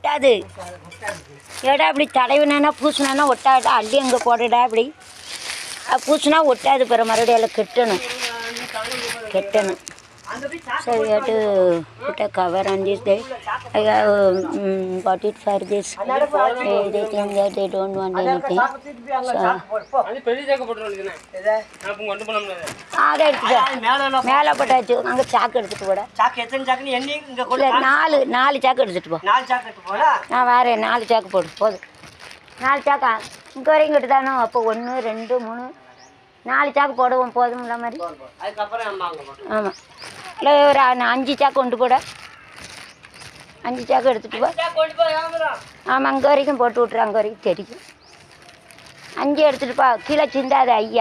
ஒட்டாது. ஏடா இப்படி தடவினா பூசினா ஒட்டாடா, அள்ளி அங்கே போடுடா இப்படி பூசினா ஒட்டாது. பிற மறுபடியும் அதில் கெட்டணும். So we have to put a cover on this day. I have got it for this. They think that they don't want anything. அதை எடுத்துட்டா மேலே போட்டாச்சு. அங்கே சாக்கு எடுத்துட்டு போட. நாலு சாக்கு எடுத்துட்டு போ. நான் வரேன். 4 சாக்கு போடு. போதும். 4 சாக்கா இங்கே வரையும் கிட்ட தானோ. அப்போ 1 2 3 4 சாக்கு போடுவோம். போதும்ல மாதிரி. ஆமாம். இல்லை ஒரு 5 சாக்கு கொண்டு போட. 5 சாக்கு எடுத்துகிட்டு போ. ஆமாம் அங்கே வரைக்கும் போட்டு விட்ரு. அங்கே வரைக்கும் தெரியும். 5 எடுத்துகிட்டு போ. கீழே சிந்தாத ஐயா.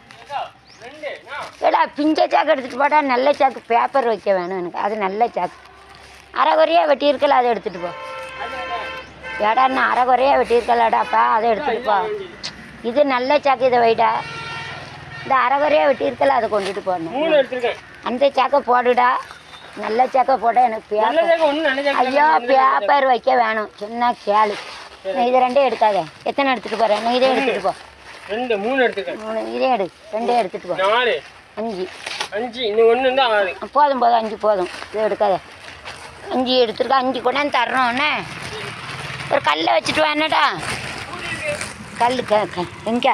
ஏடா பிஞ்ச சாக்கு எடுத்துகிட்டு போடா. நல்ல சாக்கு பேப்பர் வைக்க வேணும் எனக்கு. அது நல்ல சாக்கு. அரைகுறையாக வெட்டியிருக்கல அதை எடுத்துகிட்டு போ. ஏடா நான் அரைகுறையாக வெட்டியிருக்கலாடாப்பா அதை எடுத்துகிட்டு போ. இது நல்ல சாக்கு. இதை வைடா. இந்த அரைகுறையாக வெட்டியிருக்கல அதை கொண்டுட்டு போடணும். அந்த சாக்கை போடுடா. நல்ல சாக்கை போட எனக்கு பேப்பர். ஐயோ பேப்பர் வைக்க வேணும். சொன்னா கேளு. இதை 2 எடுக்காத. எத்தனை எடுத்துகிட்டு போகிறேன்? நீ இதே எடுத்துகிட்டு போ. 3 இதே எடு. 2 எடுத்துகிட்டு போ. 5 போதும். 5 போதும். இதை எடுக்காத. 5 எடுத்துருக்கா. 5 கொண்டாந்து தர்றோன்னே ஒரு கல்லை வச்சுட்டு வேணடா. கல் எங்கே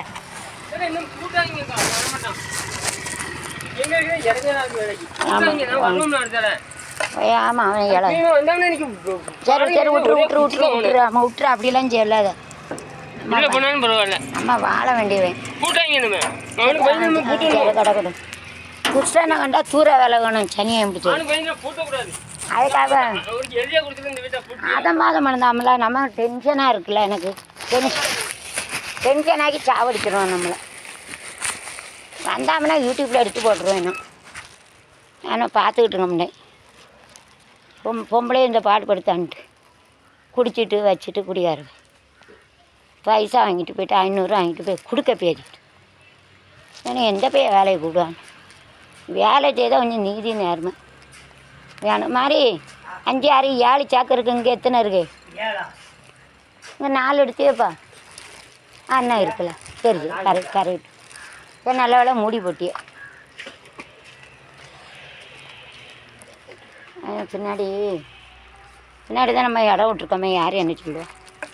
ஆமாம் அவன் இலை. சரி விட்டுரு. ஆமாம் விட்டுரு. அப்படிலாம் செய்யலாத. அம்மா வாழ வேண்டியவன் கிடக்கணும். குஷ்டனை கண்டா தூர விலகணும். சனியை பிடிச்சி அதுக்காக மாதம் பண்ணாமல. நம்ம டென்ஷனாக இருக்குல்ல. எனக்கு டென்ஷனாகி சாவடிச்சிடுவோம் நம்மளை. வந்தாமனா யூடியூப்பில் எடுத்து போட்டுருவேன். நான் பார்த்துக்கிட்டு இருக்க முடியேன். பொம்பளையும் இந்த பாடுபடுத்தான்ட்டு குடிச்சிட்டு வச்சுட்டு குடியாருவேன். பைசா வாங்கிட்டு போய்ட்டு 500 வாங்கிட்டு போய் கொடுக்க பேசிட்டு ஏன்னா எந்த போய் வேலையை கூடுவான். வேலை செய்தால் கொஞ்சம் நீதி நேர்மை வேணும் மாதிரி. 5 6 7 சாக்கு இருக்குது. இங்கே எத்தனை இருக்குது? இங்கே 4 எடுத்தேப்பா. அண்ணா இருக்குல்ல. சரி கரெக்ட். இப்போ நல்ல வேலை மூடி போட்டிய. பின்னாடி தான் நம்ம இடம் விட்ருக்கோமே. யாரும் என்ன சொல்லுவோம்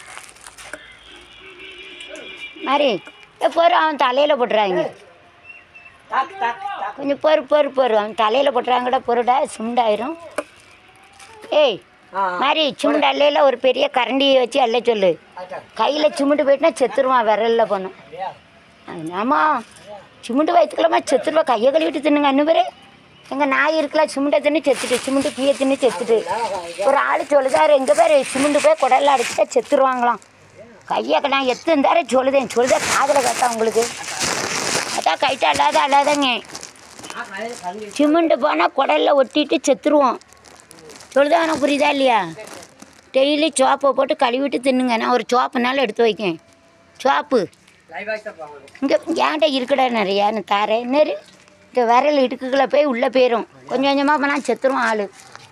மாதிரி. பொறு அவன் தலையில் போட்டுறாங்க. கொஞ்சம் பொறு அவன் தலையில் போட்டுறாங்கடா. பொருடா சிமுண்டாயிரும். ஏய் மாதிரி சிமுண்டு அல்லையில் ஒரு பெரிய கரண்டியை வச்சு அல்ல சொல்லு. கையில் சிமுண்டு போயிட்டுனா செத்துருவான். விரலில் போனோம். ஆமாம் சிமுண்டு வயிற்றுக்கலாமா செத்துருவா. கையை கழுவிட்டு தின்னுங்க. அன்னுபேர் எங்கள் நாய் இருக்கலாம். சிமுண்டை தின்னு செத்துட்டு. சிமுண்டு கீழே தின்னு செத்துட்டு. ஒரு ஆள் சொல்லுதாரு எங்கள் பேர் சிமுண்டு போய் குடலில் அடிச்சுட்டா செத்துருவாங்களாம். கையை நான் எத்தனை சொல்லுதா காதில் கேட்டா உங்களுக்கு. அதான் கைட்டு அல்லாதங்க. சிமுண்டு போனால் குடலில் ஒட்டிட்டு செத்துருவோம். சொல்லுதா எனக்கு புரியுதா இல்லையா? டெய்லி சோப்பை போட்டு கழுவிட்டு தின்னுங்க. நான் ஒரு சோப்புனாலும் எடுத்து வைக்கேன். சோப்பு இங்கே ஏன்ட்ட இருக்கடா நிறையா. நான் தாரேன். இன்னொரு இந்த விரல் இடுக்குகளை போய் உள்ளே போயிடும். கொஞ்சம் கொஞ்சமாக போனால் செத்துருவோம் ஆள்.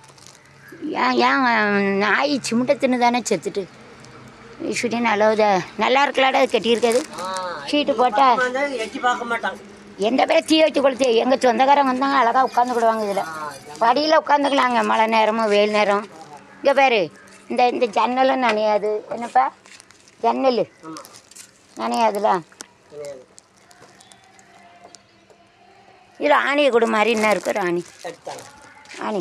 ஏன் நாய் சிமுட்டை தின்னு தானே செத்துட்டு. சுட்டி நல்லா இருக்கலாடா. அது கட்டியிருக்காது. ஷீட்டு போட்டால் எந்த பேரை தீ வச்சு கொளுத்து. எங்கள் சொந்தக்காரங்க வந்தாங்க அழகாக உட்காந்துக்கிடுவாங்க. இதில் படியில் உட்காந்துக்கலாங்க. மழை நேரமும் வெயில் நேரம். இங்கே பேர் இந்த ஜன்னலும் நனையாது. என்னப்பா ஜன்னல் நனையாதுல. இதில் ஆணியை கொடு மாதிரி என்ன இருக்கும். ஆணி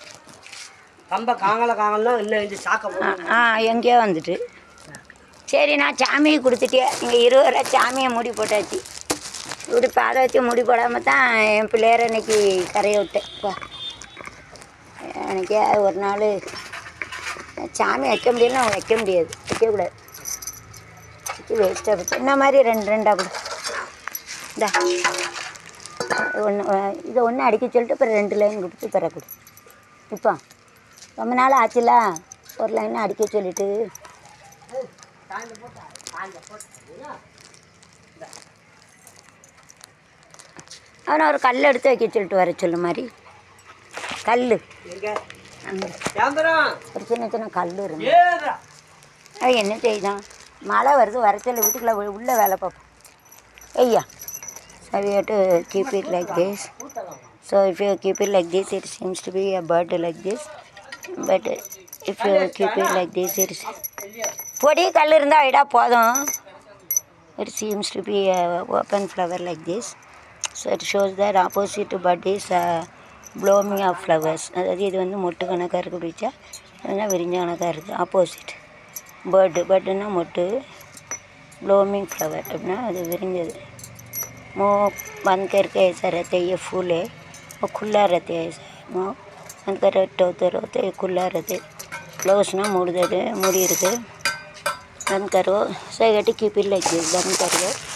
எங்கேயோ வந்துட்டு. சரி நான் சாமியை கொடுத்துட்டேன். இங்கே 20 ரூபா சாமியை மூடி போட்டாச்சு. இப்படி பாதை வச்சு மூடி போடாமல் தான் என் பிள்ளையரை இன்னைக்கு கரையை விட்டேன். எனக்கே ஒரு நாள் சாமி வைக்க முடியலன்னா வைக்க முடியாது. வைக்கக்கூடாது. வேஸ்ட்டாக போச்சு. இந்த மாதிரி 2 கூட இந்தா இதை ஒன்று அடிக்க சொல்லிட்டு அப்புறம் 2 லைன் கொடுத்து பெறக்கூடு. இப்போ ரொம்ப நாள் ஆச்சுல. ஒரு லைன் அடிக்க சொல்லிட்டு அவனை ஒரு கல் எடுத்து வைக்க சொல்லிட்டு வர சொல்லு மாதிரி. கல் ஒரு சின்ன சின்ன கல் இருந்து அது என்ன செய்தான் மழை வருது வரச்சல வீட்டுக்குள்ள உள்ளே வேலை பார்ப்போம் ஐயா so we have to keep it like this so if you keep it like this it seems to be a bird like this but if you keep it like this it is பொடி கல் இருந்தால் விடா போதும் it seems to be a open flower like this so it shows that opposite bud is blooming of flowers அதாவது இது வந்து மொட்டு கணக்காக இருக்குது பிடிச்சா அதனால் விரிஞ்ச கணக்காக இருக்குது ஆப்போசிட் பர்டுனா மொட்டு blooming flower அப்படின்னா அது விரிஞ்சது मुँह बंद करके ऐसा रहते ये फूल है वो खुला रहते हैं ऐसा मुँह बंद कर होते रहते खुला रहते क्लोज ना मूड़ी इருக்கு बंद करो सही गटी कीप इट लाइक दिस बंद कर दो